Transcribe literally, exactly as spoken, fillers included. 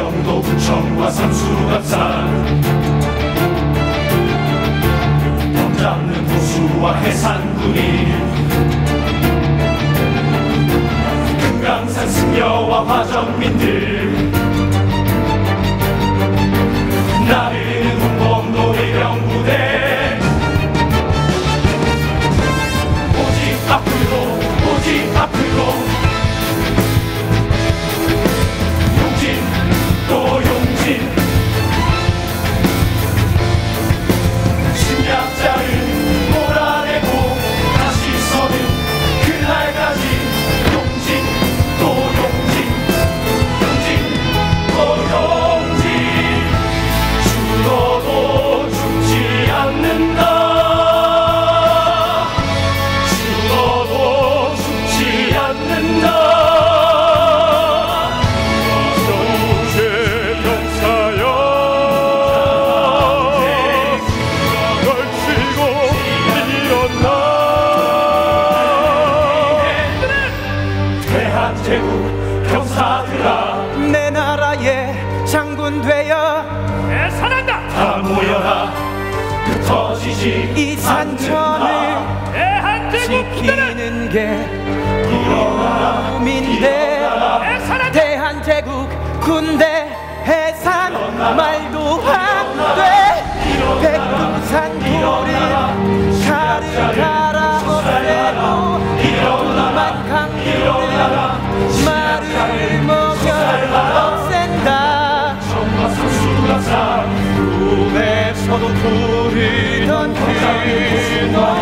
대경도 구청과 삼수갑산 덤 잡는 도수와 해산군이 금강산 승려와 화전민들 나르는 군범도 해병부대 오직 앞으로 오직 앞으로 용진 또 용진 심장자를 몰아내고 다시 서는 그날까지 용진 또 용진 용진 또 용진 죽어도 죽지 않는다 죽어도 죽지 않는다 대한제국 병사들아 내 나라의 장군 되어 해산한다. 다 모여라 흩어지지 이 산천을 대한제국 지키는 게 일어나라 꿈인데 해산한다. 대한제국 군대 해산 말도 안돼 백두산 돌을 칼을 갈아 없애고 이만 강물을 말을 먹여 없앤다 정과 삼수갑산 꿈에서도 부르던 그 노래